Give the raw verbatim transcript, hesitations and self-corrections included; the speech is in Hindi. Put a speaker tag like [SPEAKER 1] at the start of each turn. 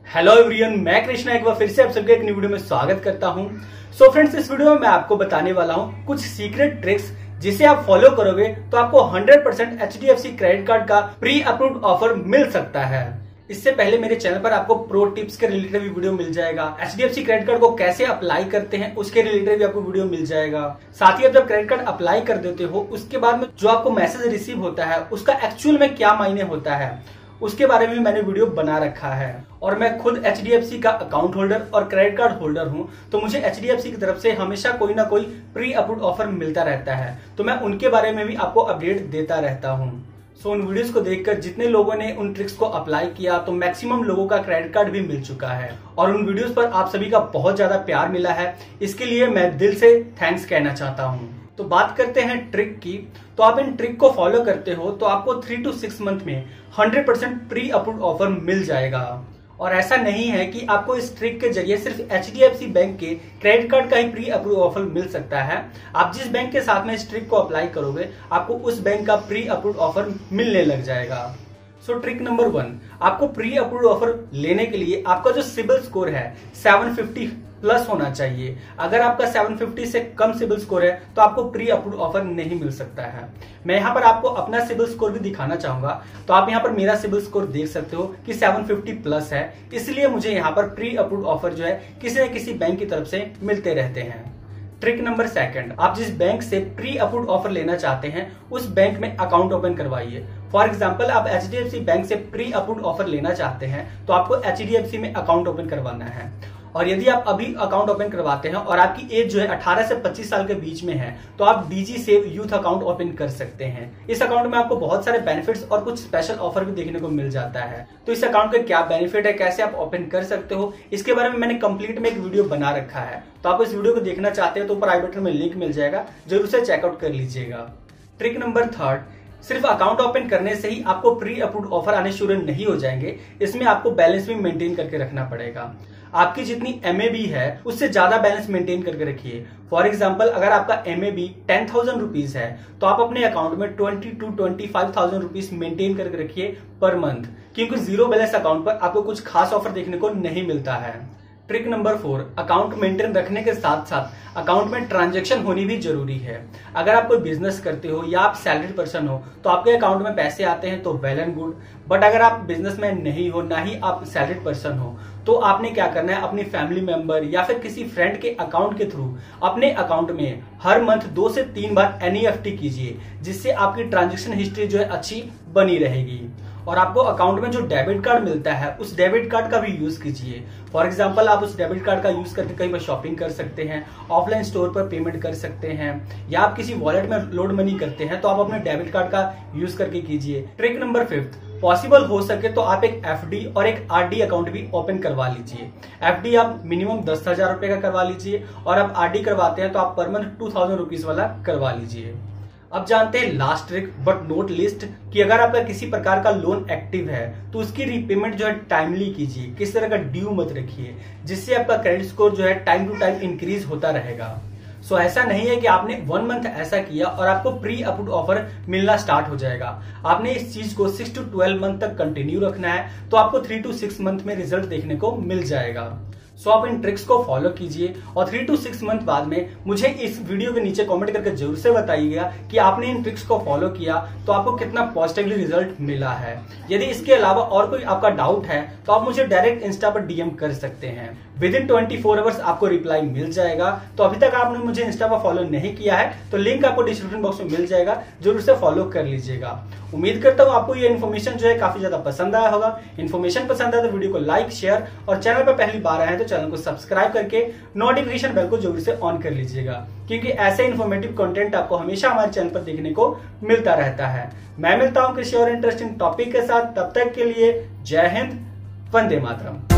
[SPEAKER 1] हेलो एवरीवन, मैं कृष्णा एक बार फिर से आप सबके एक न्यू वीडियो में स्वागत करता हूं। सो so फ्रेंड्स, इस वीडियो में मैं आपको बताने वाला हूं कुछ सीक्रेट ट्रिक्स जिसे आप फॉलो करोगे तो आपको hundred percent H D F C credit card का प्री अप्रूव्ड ऑफर मिल सकता है। इससे पहले मेरे चैनल पर आपको प्रो टिप्स के रिलेटेड भी वीडियो मिल जाएगा। H D F C credit card को कैसे अप्लाई करते हैं उसके रिलेटेड भी आपको वीडियो मिल जाएगा। साथ ही आप जब क्रेडिट कार्ड अप्लाई कर देते हो उसके बाद में जो आपको मैसेज रिसीव होता है उसका एक्चुअल में क्या मायने होता है उसके बारे में मैंने वीडियो बना रखा है। और मैं खुद एच डी एफ सी का अकाउंट होल्डर और क्रेडिट कार्ड होल्डर हूं, तो मुझे एच डी एफ सी की तरफ से हमेशा कोई ना कोई प्री अप्रूव्ड ऑफर मिलता रहता है, तो मैं उनके बारे में भी आपको अपडेट देता रहता हूं। सो उन वीडियोस को देखकर जितने लोगों ने उन ट्रिक्स को अप्लाई किया तो मैक्सिमम लोगों का क्रेडिट कार्ड भी मिल चुका है और उन वीडियोस पर आप सभी का बहुत ज्यादा प्यार मिला है। इसके लिए मैं दिल से थैंक्स कहना चाहता हूँ। तो बात करते हैं ट्रिक की। तो आप इन ट्रिक को फॉलो करते हो तो आपको थ्री टू सिक्स मंथ में hundred percent pre approved offer मिल जाएगा। और ऐसा नहीं है कि आपको इस ट्रिक के जरिए सिर्फ H D F C bank के क्रेडिट कार्ड का ही प्री अप्रूव ऑफर मिल सकता है। आप जिस बैंक के साथ में इस ट्रिक को अप्लाई करोगे आपको उस बैंक का प्री अप्रूव ऑफर मिलने लग जाएगा। सो ट्रिक नंबर वन, आपको प्री अप्रूव ऑफर लेने के लिए आपका जो सिबिल स्कोर है सेवन फिफ्टी प्लस होना चाहिए। अगर आपका सेवन फिफ्टी से कम सिबिल स्कोर है तो आपको प्री अप्रूव ऑफर नहीं मिल सकता है। मैं यहाँ पर आपको अपना सिबिल स्कोर भी दिखाना चाहूंगा। तो आप यहाँ पर मेरा सिबिल स्कोर देख सकते हो कि सेवन फिफ्टी प्लस है, इसलिए मुझे यहाँ पर प्री अप्रूव ऑफर जो है किसी न किसी बैंक की तरफ से मिलते रहते हैं। ट्रिक नंबर सेकंड, आप जिस बैंक से प्री अप्रूव्ड ऑफर लेना चाहते हैं उस बैंक में अकाउंट ओपन करवाइए। फॉर एग्जांपल, आप H D F C bank से प्री अप्रूव्ड ऑफर लेना चाहते हैं तो आपको एच डी एफ सी में अकाउंट ओपन करवाना है। और यदि आप अभी अकाउंट ओपन करवाते हैं और आपकी एज जो है अठारह से पच्चीस साल के बीच में है तो आप DigiSave youth account open कर सकते हैं। इस अकाउंट में आपको बहुत सारे बेनिफिट्स और कुछ स्पेशल ऑफर भी देखने को मिल जाता है। तो इस अकाउंट का क्या बेनिफिट है, कैसे आप ओपन कर सकते हो, इसके बारे में मैंने कंप्लीट में एक वीडियो बना रखा है। तो आप इस वीडियो को देखना चाहते हो तो ऊपर आई बटन में लिंक मिल जाएगा, जरूर से चेकआउट कर लीजिएगा। ट्रिक नंबर थर्ड, सिर्फ अकाउंट ओपन करने से ही आपको प्री अप्रूव्ड ऑफर आने शुरू नहीं हो जाएंगे, इसमें आपको बैलेंस भी मेंटेन करके रखना पड़ेगा। आपकी जितनी एम ए बी है उससे ज्यादा बैलेंस मेंटेन करके रखिए। फॉर एग्जांपल, अगर आपका M A B ten thousand rupees है तो आप अपने अकाउंट में twenty to twenty five thousand rupees maintain करके रखिए पर मंथ, क्योंकि जीरो बैलेंस अकाउंट पर आपको कुछ खास ऑफर देखने को नहीं मिलता है। Trick number four, account maintain रखने के साथ साथ अकाउंट में ट्रांजैक्शन होनी भी जरूरी है। अगर आप कोई बिजनेस करते हो या आप सैलरी पर्सन हो तो आपके अकाउंट में पैसे आते हैं तो वेल एंड गुड, बट अगर आप बिजनेसमैन नहीं हो, ना ही आप सैलरी पर्सन हो, तो आपने क्या करना है, अपनी फैमिली मेंबर या फिर किसी फ्रेंड के अकाउंट के थ्रू अपने अकाउंट में हर मंथ दो से तीन बार एन ई एफ टी कीजिए, जिससे आपकी ट्रांजैक्शन हिस्ट्री जो है अच्छी बनी रहेगी। और आपको अकाउंट में जो डेबिट कार्ड मिलता है उस डेबिट कार्ड का भी यूज कीजिए। फॉर एग्जांपल, आप उस डेबिट कार्ड का यूज करके कहीं पर शॉपिंग कर सकते हैं, ऑफलाइन स्टोर पर पेमेंट कर सकते हैं, या आप किसी वॉलेट में लोड मनी करते हैं तो आप अपने डेबिट कार्ड का यूज करके कीजिए। ट्रिक नंबर फिफ्थ, पॉसिबल हो सके तो आप एक एफ डी और एक आर डी अकाउंट भी ओपन करवा लीजिए। एफ डी आप मिनिमम दस हजार रुपए का करवा लीजिए और आप आर डी करवाते हैं तो आप per month two thousand rupees वाला करवा लीजिए। अब जानते हैं last trick but not least, कि अगर आपका किसी प्रकार का लोन एक्टिव है तो उसकी रीपेमेंट जो है टाइमली कीजिए, किसी तरह का ड्यू मत रखिए, जिससे आपका क्रेडिट स्कोर जो है टाइम टू टाइम इंक्रीज होता रहेगा। सो so, ऐसा नहीं है कि आपने वन मंथ ऐसा किया और आपको प्री अप्रूव्ड ऑफर मिलना स्टार्ट हो जाएगा। आपने इस चीज को सिक्स टू ट्वेल्व मंथ तक कंटिन्यू रखना है, तो आपको थ्री टू सिक्स मंथ में रिजल्ट देखने को मिल जाएगा। सो so, आप इन ट्रिक्स को फॉलो कीजिए और थ्री टू सिक्स मंथ बाद में मुझे इस वीडियो के नीचे कमेंट करके जरूर से बताइएगा कि आपने इन ट्रिक्स को फॉलो किया तो आपको कितना पॉजिटिवली रिजल्ट मिला है। यदि इसके अलावा और कोई आपका डाउट है तो आप मुझे डायरेक्ट इंस्टा पर डी एम कर सकते हैं। Within twenty four hours आपको रिप्लाई मिल जाएगा। तो अभी तक आपने मुझे इंस्टा पर फॉलो नहीं किया है तो लिंक आपको डिस्क्रिप्शन बॉक्स में मिल जाएगा, जरूर से फॉलो कर लीजिएगा। उम्मीद करता हूँ आपको ये इन्फॉर्मेशन जो है काफी ज्यादा पसंद आया होगा। इन्फॉर्मेशन पसंद आया तो वीडियो को लाइक, शेयर और चैनल पर पहली बार आए हैं तो चैनल को सब्सक्राइब करके नोटिफिकेशन बेल को जरूर से ऑन कर लीजिएगा, क्योंकि ऐसे इन्फॉर्मेटिव कंटेंट आपको हमेशा हमारे चैनल पर देखने को मिलता रहता है। मैं मिलता हूँ किसी और इंटरेस्टिंग टॉपिक के साथ, तब तक के लिए जय हिंद, वंदे मातरम।